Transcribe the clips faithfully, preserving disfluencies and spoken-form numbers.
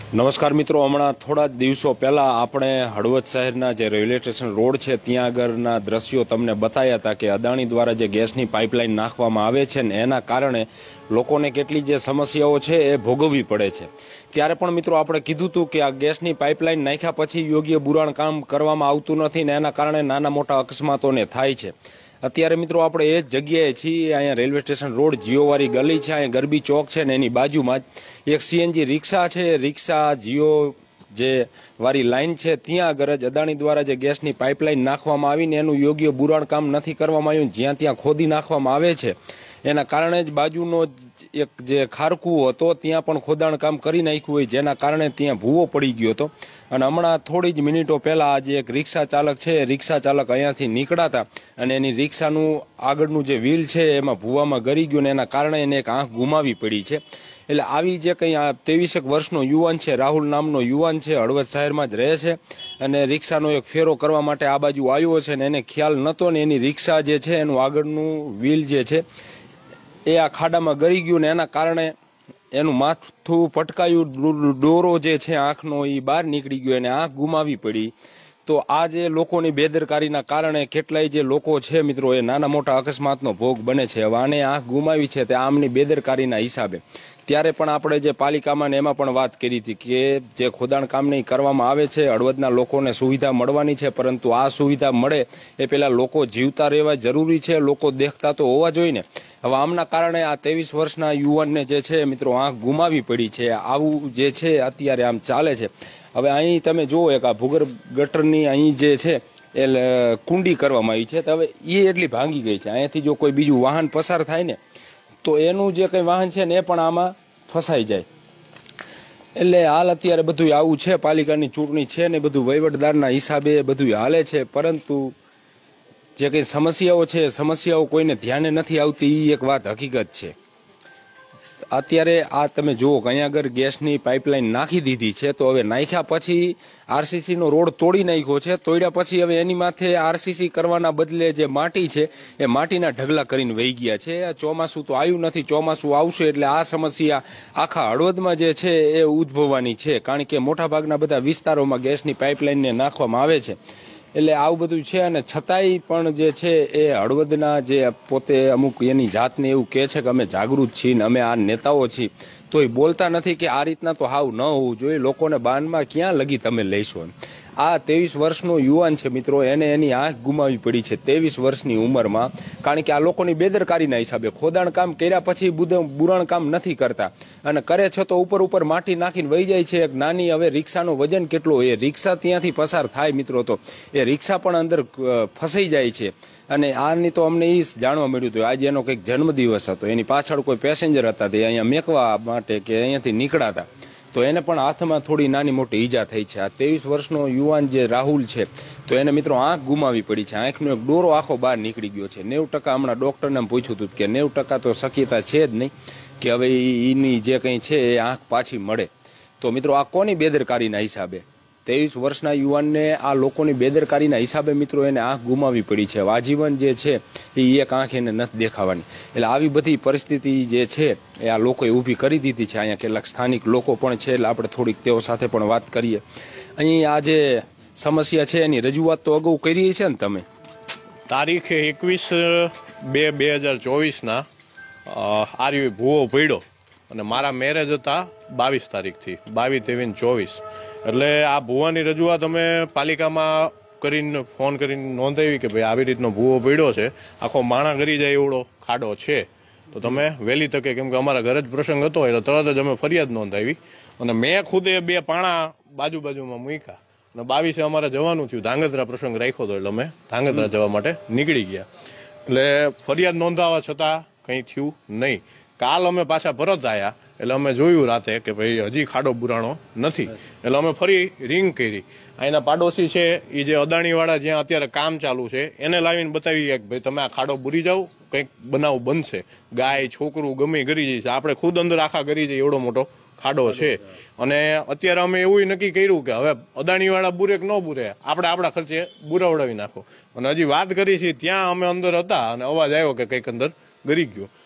નમસ્કાર મિત્રો, હમણાં થોડા દિવસો પહેલા આપણે હળવદ શહેરના જે રેલવે સ્ટેશન રોડ છે ત્યાં આગળના દ્રશ્યો તમને બતાવ્યા હતા કે અદાણી દ્વારા જે ગેસની પાઇપલાઇન નાખવામાં આવે છે ને એના કારણે લોકોને કેટલી જે સમસ્યાઓ છે એ ભોગવવી પડે છે। ત્યારે પણ મિત્રો આપણે કીધું હતું કે આ ગેસની પાઇપલાઇન નાખ્યા પછી યોગ્ય બુરાણ કામ કરવામાં આવતું નથી ને એના કારણે નાના મોટા અકસ્માતોને થાય છે। અત્યારે મિત્રો આપણે એ જ જગ્યાએ છીએ, અહીંયા રેલવે સ્ટેશન રોડ જીઓવાળી ગલી છે, અહીંયા ગરબી ચોક છે ને એની બાજુમાં જ એક સીએનજી રિક્ષા છે। રિક્ષા જીઓ જે વાળી લાઈન છે ત્યાં આગળ જ અદાણી દ્વારા જે ગેસની પાઇપલાઇન નાખવામાં આવીને એનું યોગ્ય બુરાણ કામ નથી કરવામાં આવ્યું, જ્યાં ત્યાં ખોદી નાખવામાં આવે છે એના કારણે જ બાજુનો એક જે ખારકું હતો ત્યાં પણ ખોદાણ કામ કરી નાખ્યું હોય, જેના કારણે ત્યાં ભૂવો પડી ગયો હતો। અને હમણાં થોડી જ મિનિટો પહેલા આજે એક રિક્ષા ચાલક છે, રિક્ષા ચાલક અહીંયાથી નીકળાતા અને એની રિક્ષાનું આગળનું જે વ્હીલ છે એમાં ભૂવામાં ગરી ગયું ને એના કારણે એને એક આંખ ગુમાવી પડી છે। એટલે આવી જે કંઈ આ ત્રેવીસેક વર્ષનો યુવાન છે, રાહુલ નામનો યુવાન છે, હળવદ શહેરમાં જ રહે છે અને રિક્ષાનો એક ફેરો કરવા માટે આ બાજુ આવ્યો છે ને એને ખ્યાલ નહોતો ને એની રિક્ષા જે છે એનું આગળનું વ્હીલ જે છે એ આ ખાડામાં ગરી ગયું ને એના કારણે એનું માથું પટકાયું, દોરો જે છે આંખનો એ બહાર નીકળી ગયો અને આંખ ગુમાવી પડી। તો આ જે લોકોની બેદરકારીના કારણે કેટલાય જે લોકો છે મિત્રો એ નાના મોટા અકસ્માતનો ભોગ બને છે। હવે આને આંખ ગુમાવી છે તે આમની બેદરકારીના હિસાબે। ત્યારે પણ આપણે જે પાલિકામાં ને એમાં પણ વાત કરી હતી કે જે ખોદાણ કામ નહીં કરવામાં આવે છે, હળવદના લોકોને સુવિધા મળવાની છે, પરંતુ આ સુવિધા મળે એ પહેલા લોકો જીવતા રહેવા જરૂરી છે, લોકો દેખતા તો હોવા જોઈએ ને। હવે આમના કારણે આ ત્રેવીસ વર્ષના યુવાનને જે છે મિત્રો આંખ ગુમાવી પડી છે। આવું જે છે અત્યારે આમ ચાલે છે। હવે અહીં તમે જુઓ એક આ ભૂગર્ભ ગટરની અહીં જે છે એ કુંડી કરવામાં આવી છે, તો હવે એ એટલી ભાંગી ગઈ છે, અહીંયાથી જો કોઈ બીજું વાહન પસાર થાય ને તો એનું જે કંઈ વાહન છે ને એ પણ આમાં ફસાઈ જાય। એટલે હાલ અત્યારે બધું આવું છે, પાલિકાની ચૂંટણી છે ને બધું વહીવટદારના હિસાબે બધું હાલે છે, પરંતુ જે કંઈ સમસ્યાઓ છે સમસ્યાઓ કોઈને ધ્યાને નથી આવતી, એ એક વાત હકીકત છે। અત્યારે આ તમે જુઓ કે અહીંયા આગળ ગેસની પાઇપલાઇન નાખી દીધી છે, તો હવે નાખ્યા પછી આરસીસીનો રોડ તોડી નાખ્યો છે, તોડ્યા પછી હવે એની માથે આરસીસી કરવાના બદલે જે માટી છે એ માટીના ઢગલા કરીને વહી ગયા છે। ચોમાસું તો આવ્યું નથી, ચોમાસું આવશે એટલે આ સમસ્યા આખા હળવદમાં જે છે એ ઉદ્ભવવાની છે, કારણ કે મોટાભાગના બધા વિસ્તારોમાં ગેસની પાઇપલાઇનને નાખવામાં આવે છે। એટલે આવું બધું છે અને છતાંય પણ જે છે એ હળવદના જે પોતે અમુક એની જાતને એવું કહે છે કે અમે જાગૃત છીએ ને અમે આ નેતાઓ છીએ, તો એ બોલતા નથી કે આ રીતના તો હાવ ન હોવું જોઈએ, લોકોને બાનમાં ક્યાં લગી તમે લઈશો। આ ત્રેવીસ વર્ષનો યુવાન છે મિત્રો, એને એની આંખ ગુમાવી પડી છે ત્રેવીસ વર્ષની ઉંમરમાં, કારણ કે આ લોકોની બેદરકારીના હિસાબે ખોદાણ કામ કર્યા પછી બુરાણ કામ નથી કરતા અને કરે છે તો ઉપર ઉપર માટી નાખીને વહી જાય છે। એક નાની હવે રિક્ષાનો વજન કેટલો, એ રિક્ષા ત્યાંથી પસાર થાય મિત્રો તો એ રિક્ષા પણ અંદર ફસાઈ જાય છે। અને આની તો અમને એ જાણવા મળ્યું હતું, આજે એનો કંઈક જન્મદિવસ હતો, એની પાછળ કોઈ પેસેન્જર હતા તે અહીંયા મેકવા માટે કે અહીંયાથી નીકળાતા, તો એને પણ હાથમાં થોડી નાની મોટી ઈજા થઈ છે। આ ત્રેવીસ વર્ષનો યુવાન જે રાહુલ છે તો એને મિત્રો આંખ ગુમાવી પડી છે, આંખનો એક ડોરો આખો બહાર નીકળી ગયો છે। નેવું ટકા હમણાં ડૉક્ટરને પૂછ્યું હતું કે નેવું ટકા તો શક્યતા છે જ નહીં કે હવે એની જે કંઈ છે એ આંખ પાછી મળે। તો મિત્રો આ કોની બેદરકારીના હિસાબે, ત્રેવીસ વર્ષના યુવાનને આ લોકોની બેદરકારીના હિસાબે મિત્રો એને આંખ ગુમાવી પડી છે। આજીવન જે છે એ એક આંખ એને નથી દેખાવાની। એટલે આવી બધી પરિસ્થિતિ જે છે એ આ લોકોએ ઊભી કરી દીધી છે। અહીંયા કેટલાક સ્થાનિક લોકો પણ છે, એટલે આપણે થોડીક તેઓ સાથે પણ વાત કરીએ। અહીં આ જે સમસ્યા છે એની રજૂઆત તો અગાઉ કરી છે ને તમે? તારીખ એકવીસ બે બે હજાર ચોવીસના આર્યુ ભૂવો પડ્યો અને મારા મેરેજ હતા બાવીસ તારીખથી, બાવીસ ત્રેવીસ ચોવીસ, એટલે આ ભૂવાની રજૂઆત અમે પાલિકામાં કરીને ફોન કરીને નોંધાવી કે ભાઈ આવી રીતનો ભૂવો પડ્યો છે, આખો માણા ગરી જાય એવડો ખાડો છે, તો તમે વહેલી તકે, કેમ કે અમારા ઘરે જ પ્રસંગ હતો એટલે તરત જ અમે ફરિયાદ નોંધાવી અને મેં ખુદે બે પાણા બાજુ બાજુમાં મૂક્યા અને બાવીસે અમારે જવાનું થયું, ધાંગધ્રા પ્રસંગ રાખ્યો હતો એટલે અમે ધાંગધ્રા જવા માટે નીકળી ગયા। એટલે ફરિયાદ નોંધાવા છતાં કંઈ થયું નહીં। કાલ અમે પાછા પરત આવ્યા એટલે અમે જોયું રાતે કે ભાઈ હજી ખાડો બુરાણો નથી, એટલે અમે ફરી રિંગ કરી। અહીંના પાડોશી છે એ જે અદાણીવાળા જ્યાં અત્યારે કામ ચાલુ છે એને લાવીને બતાવી કે ભાઈ તમે આ ખાડો બુરી જાઓ, કંઈક બનાવ બનશે, ગાય છોકરું ગમે ગરી જઈશ, આપણે ખુદ અંદર આખા ગરી જઈએ એવડો મોટો ખાડો છે। અને અત્યારે અમે એવું નક્કી કર્યું કે હવે અદાણીવાળા બુરે કે ન બુરે, આપણે આપણા ખર્ચે બુરાવડાવી નાખો। અને હજી વાત કરી છે ત્યાં અમે અંદર હતા અને અવાજ આવ્યો કે કંઈક અંદર ગરી ગયો,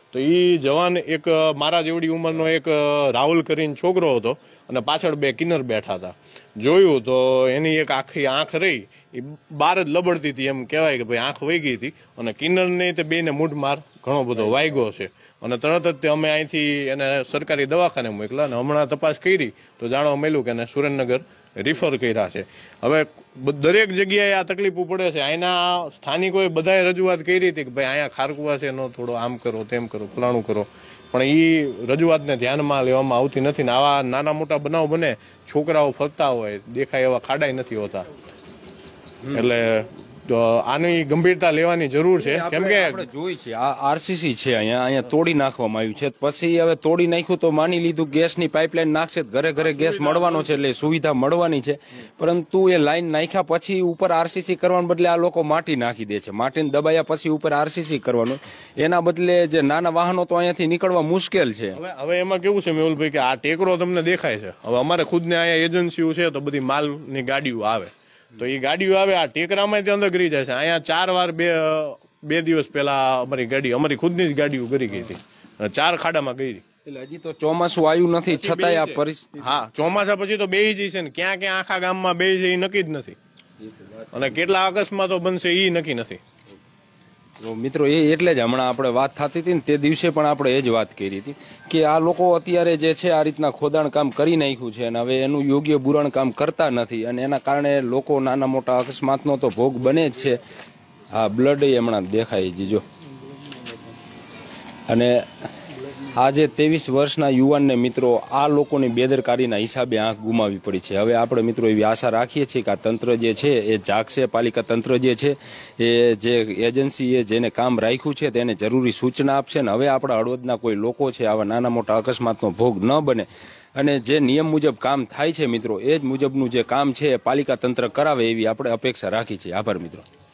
તો એ જવાન એક મારા જેવડી ઉંમરનો એક રાહુલ કરીને છોકરો હતો અને પાછળ બે કિન્નર બેઠા હતા. જોયું તો એની એક આખી આંખ રહી એ બહાર જ લબડતી હતી, એમ કહેવાય કે ભાઈ આંખ વહી ગઈ હતી. અને કિન્નરને તે બેને મૂઢ માર ઘણો બધો વાગ્યો છે અને તરત જ તે અમે અહીંથી એને સરકારી દવાખાને મોકલા અને હમણાં તપાસ કરી તો જાણવા મળ્યું કે એને સુરેન્દ્રનગર રિફર કર્યા છે. હવે દરેક જગ્યાએ આ તકલીફો પડે છે. અહીંના સ્થાનિકોએ બધાએ રજૂઆત કરી હતી કે ભાઈ અહીંયા ખારકુવા છે, નો થોડો આમ કરો તેમ કરો ફલાણું કરો, પણ એ રજૂઆતને ધ્યાનમાં લેવામાં આવતી નથી ને આવા નાના મોટા બનાવ બને, છોકરાઓ ફરતા હોય દેખાય એવા ખાડાય નથી હોતા. એટલે આની ગંભીરતા લેવાની જરૂર છે, કેમ કે જોઈ છે આ આરસીસી છે અહીંયા અહીંયા તોડી નાખવામાં આવ્યું છે. પછી હવે તોડી નાખ્યું તો માની લીધું ગેસની પાઇપલાઇન નાખશે, ઘરે ઘરે ગેસ મળવાનો છે એટલે સુવિધા મળવાની છે. પરંતુ એ લાઈન નાખ્યા પછી ઉપર આરસીસી કરવાને બદલે આ લોકો માટી નાખી દે છે. માટીને દબાયા પછી ઉપર આરસીસી કરવાનું, એના બદલે જે નાના વાહનો તો અહીંયાથી નીકળવા મુશ્કેલ છે. હવે હવે એમાં કેવું છે મેહુલભાઈ કે આ ટેકરો તમને દેખાય છે. હવે અમારે ખુદને અહીંયા એજન્સીઓ છે તો બધી માલની ગાડીઓ આવે તો એ ગાડીઓ આવે આ ટેકરામાં તે અંદર ગરી જાય છે. અહીંયા ચાર વાર બે બે દિવસ પહેલા અમારી ગાડી અમારી ખુદની જ ગાડીઓ ગરી ગઈ હતી, ચાર ખાડામાં ગઈ. એટલે હજી તો ચોમાસું આવ્યું નથી છતાંય આ પરિસ્થિતિ. હા, ચોમાસા પછી તો બેહી જશે ને ક્યાં ક્યાં આખા ગામમાં બે છે એ નક્કી જ નથી અને કેટલા અકસ્માતો બનશે એ નક્કી નથી. મિત્રો એ એટલે જ હમણાં આપણે વાત થતી હતી ને તે દિવસે પણ આપણે એ જ વાત કરી હતી કે આ લોકો અત્યારે જે છે આ રીતના ખોદાણ કામ કરી નાખ્યું છે અને હવે એનું યોગ્ય બુરાણ કામ કરતા નથી અને એના કારણે લોકો નાના મોટા અકસ્માતનો તો ભોગ બને જ છે. આ બ્લડ હમણાં દેખાય જીજો. અને આજે ત્રેવીસ વર્ષના યુવાનને મિત્રો આ લોકોની બેદરકારીના હિસાબે આંખ ગુમાવી પડી છે. હવે આપણે મિત્રો એવી આશા રાખીએ છીએ કે આ તંત્ર જે છે એ જાગશે, પાલિકા તંત્ર જે છે એ જે એજન્સીએ જેને કામ રાખ્યું છે તેને જરૂરી સૂચના આપશે ને હવે આપણા હળવદના કોઈ લોકો છે આવા નાના મોટા અકસ્માતનો ભોગ ન બને અને જે નિયમ મુજબ કામ થાય છે મિત્રો એ જ મુજબનું જે કામ છે એ પાલિકા તંત્ર કરાવે એવી આપણે અપેક્ષા રાખી છે. આભાર મિત્રો.